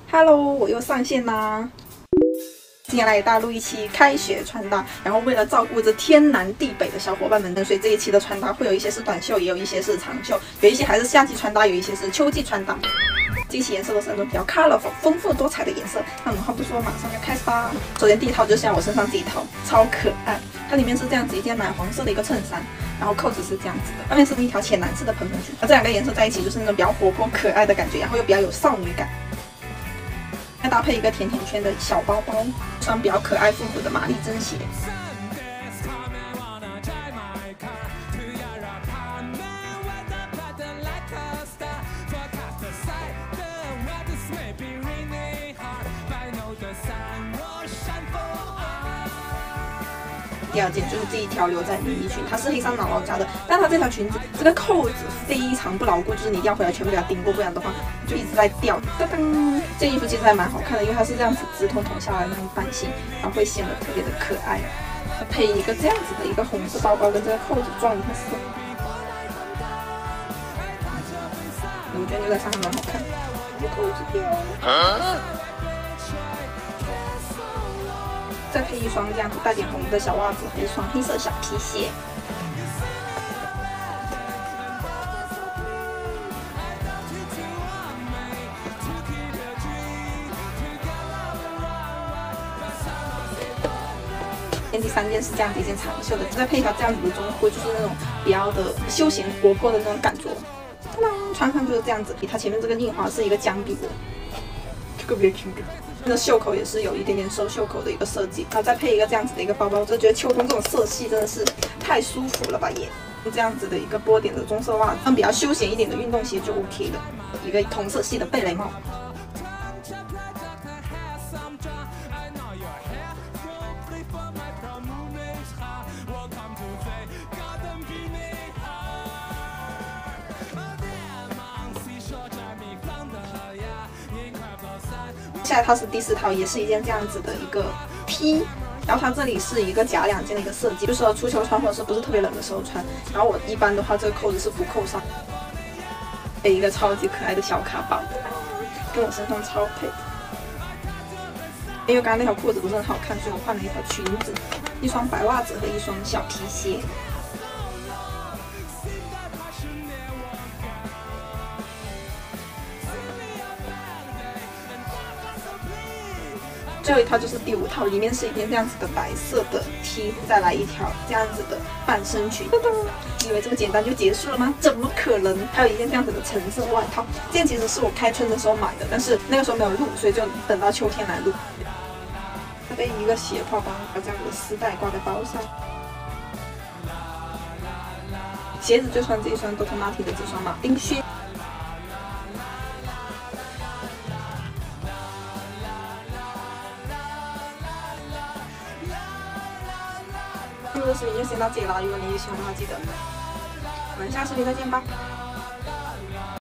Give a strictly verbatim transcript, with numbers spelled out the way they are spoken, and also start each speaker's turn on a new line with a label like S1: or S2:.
S1: Hello， 我又上线啦！今天来给大家录一期开学穿搭，然后为了照顾这天南地北的小伙伴们，所以这一期的穿搭会有一些是短袖，也有一些是长袖，有一些还是夏季穿搭，有一些是秋季穿搭。这一期颜色都是那种比较 colorful、丰富多彩的颜色。那我们话不说，马上就开始吧。首先第一套就是像我身上这一套，超可爱。它里面是这样子一件奶黄色的一个衬衫，然后扣子是这样子的，外面是一条浅蓝色的蓬蓬裙。那这两个颜色在一起就是那种比较活泼可爱的感觉，然后又比较有少女感。再搭配一个甜甜圈的小包包，穿比较可爱复古的玛丽珍鞋。第二件就是这一条牛仔连衣裙，它是黑山姥姥家的，但它这条裙子这个扣子非常不牢固，就是你一定要回来全部给它钉过，不然的话就一直在掉。噔噔，这衣服其实还蛮好看的，因为它是这样子直筒筒下来那种版型，然后会显得特别的可爱。配一个这样子的一个红色包包跟这个扣子撞一色，我觉得牛仔衫还蛮好看，扣子掉了。再配一双这样子带点红的小袜子和一双黑色小皮鞋。第三件是这样子一件长袖的，再配一条这样子的中裤，就是那种比较的休闲活泼的那种感觉。当当，穿上就是这样子。它前面这个印花是一个姜饼的，特别 Q 的。那袖口也是有一点点收袖口的一个设计，然后再配一个这样子的一个包包，我就觉得秋冬这种色系真的是太舒服了吧也。这样子的一个波点的棕色袜子，穿比较休闲一点的运动鞋就 OK 了。一个同色系的贝雷帽。下来套是第四套，也是一件这样子的一个 T， 然后它这里是一个夹两件的一个设计，就是说出秋穿或者是不是特别冷的时候穿。然后我一般的话，这个扣子是不扣上。配一个超级可爱的小卡包，跟我身上超配。因为刚刚那条裤子不是很好看，所以我换了一条裙子，一双白袜子和一双小皮鞋。最后一套就是第五套，里面是一件这样子的白色的 T， 再来一条这样子的半身裙。噔噔，你以为这么简单就结束了吗？怎么可能？还有一件这样子的橙色外套，这件其实是我开春的时候买的，但是那个时候没有录，所以就等到秋天来录。背一个斜挎包，把这样子的丝带挂在包上。鞋子就穿这一双 Doctor Martens 的这双马丁靴。这个视频就先到这里了，如果你也喜欢的话，记得我们下视频再见吧。